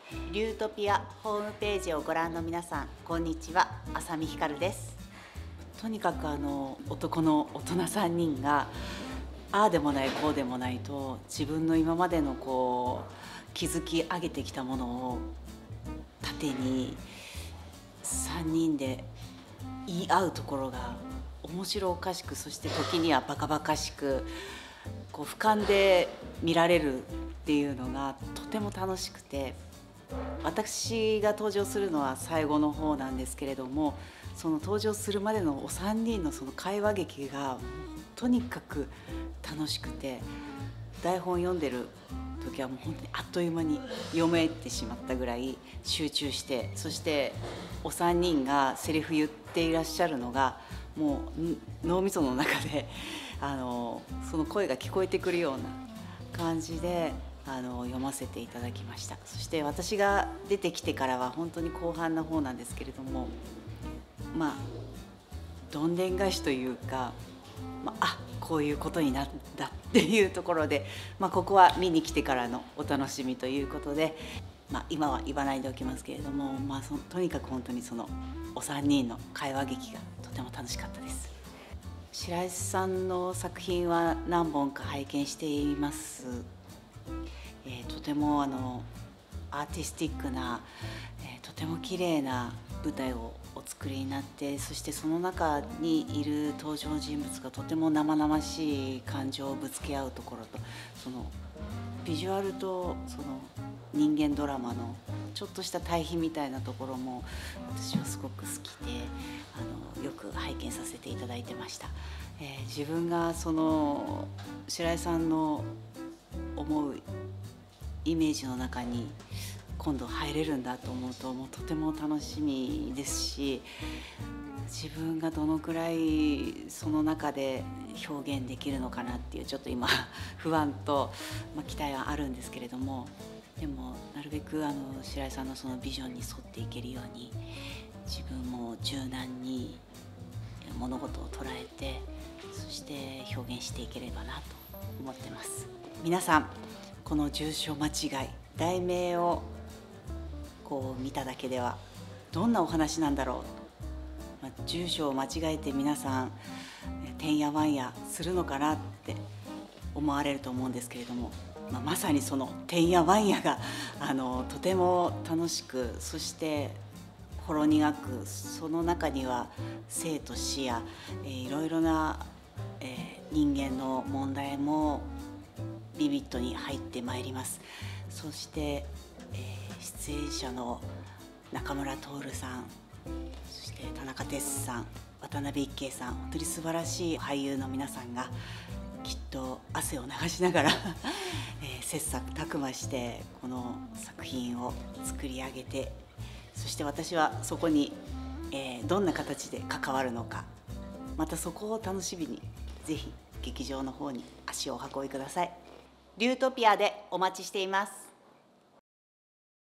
リュートピアホームページをご覧の皆さん、こんにちは。浅見ひかるです。とにかく男の大人3人がああでもないこうでもないと自分の今までの築き上げてきたものを盾に3人で言い合うところが面白おかしく、そして時にはバカバカしく俯瞰で見られるっていうのがとても楽しくて、私が登場するのは最後の方なんですけれども、その登場するまでのお三人のその会話劇がとにかく楽しくて、台本読んでる時はもう本当にあっという間に読めてしまったぐらい集中して、そしてお三人がセリフ言っていらっしゃるのがもう脳みその中でその声が聞こえてくるような感じで読ませていただきました。そして私が出てきてからは本当に後半の方なんですけれども、どんでん返しというか、こういうことになったっていうところで、ここは見に来てからのお楽しみということで、今は言わないでおきますけれども、とにかく本当にそのお三人の会話劇がとても楽しかったです。白石さんの作品は何本か拝見しています。とてもアーティスティックな、とても綺麗な舞台をお作りになって、そしてその中にいる登場人物がとても生々しい感情をぶつけ合うところと、そのビジュアルとその人間ドラマのちょっとした対比みたいなところも私はすごく好きで、よく拝見させていただいてました。自分がその白井さんの思うイメージの中に今度入れるんだと思うと、もうとても楽しみですし、自分がどのくらいその中で表現できるのかなっていうちょっと今不安と、期待はあるんですけれども、でもなるべく白井さんのそのビジョンに沿っていけるように自分も柔軟に物事を捉えて、そして表現していければなと思ってます。皆さん、この住所間違い、題名を見ただけではどんなお話なんだろう、住所を間違えて皆さんてんやわんやするのかなって思われると思うんですけれども、まさにそのてんやわんやがとても楽しく、そしてほろ苦く、その中には生と死や、いろいろな、人間の問題もビビッドに入ってまいります。そして、出演者の中村徹さん、そして田中哲さん、渡辺一慶さん、本当に素晴らしい俳優の皆さんがきっと汗を流しながら切磋琢磨してこの作品を作り上げて、そして私はそこに、どんな形で関わるのか、またそこを楽しみにぜひ劇場の方に足をお運びください。リュートピアでお待ちしています。